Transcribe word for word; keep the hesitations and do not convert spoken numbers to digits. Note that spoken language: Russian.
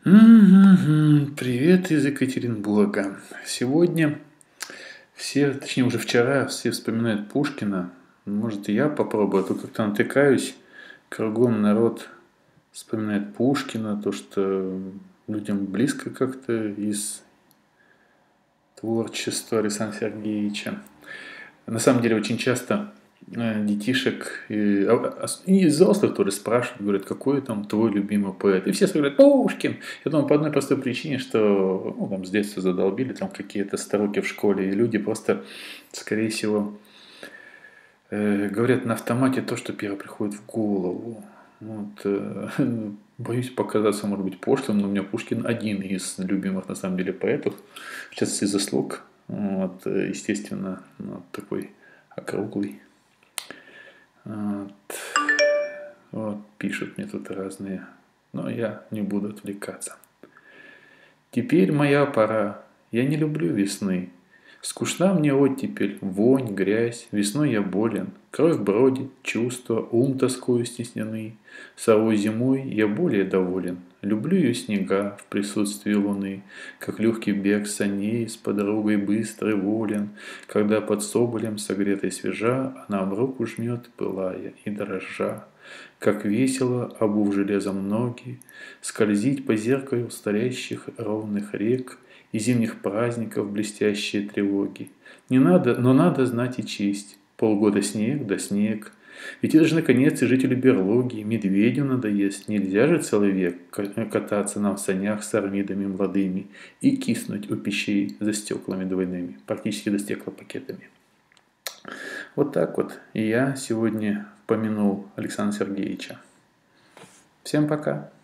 Мгм. Привет из Екатеринбурга. Сегодня все, точнее уже вчера, все вспоминают Пушкина. Может и я попробую, а то как-то натыкаюсь, кругом народ вспоминает Пушкина, то, что людям близко как-то из творчества Александра Сергеевича. На самом деле очень часто э, детишек и, а- а- и взрослых тоже спрашивают, говорят, какой там твой любимый поэт. И все говорят, Пушкин. Я думаю, по одной простой причине, что ну, там, с детства задолбили там какие-то строки в школе, и люди просто, скорее всего, э, говорят на автомате то, что первое приходит в голову. Вот, э, боюсь показаться, может быть, пошлым, но у меня Пушкин один из любимых, на самом деле, поэтов, в частности, заслуг. Вот, э, естественно, ну, такой округлый. Вот, вот, пишут мне тут разные, но я не буду отвлекаться. Теперь моя пора, я не люблю весны. Скучна мне оттепель, вонь, грязь, весной я болен. Кровь бродит, чувства, ум тоскою стеснены. Совой зимой я более доволен. Люблю ее снега в присутствии луны, как легкий бег саней с подругой быстрый волен, когда под соболем согретой свежа она в руку жмет, пылая и дрожа. Как весело, обув железом ноги, скользить по зеркалу старящих ровных рек и зимних праздников блестящие тревоги. Не надо, но надо знать и честь. Полгода снег да снег. Ведь это же наконец и жители берлоги, медведю надоест. Нельзя же целый век кататься нам в санях с армидами молодыми и киснуть у пещей за стеклами двойными, практически до стеклопакетами. Вот так вот. И я сегодня помянул Александра Сергеевича. Всем пока.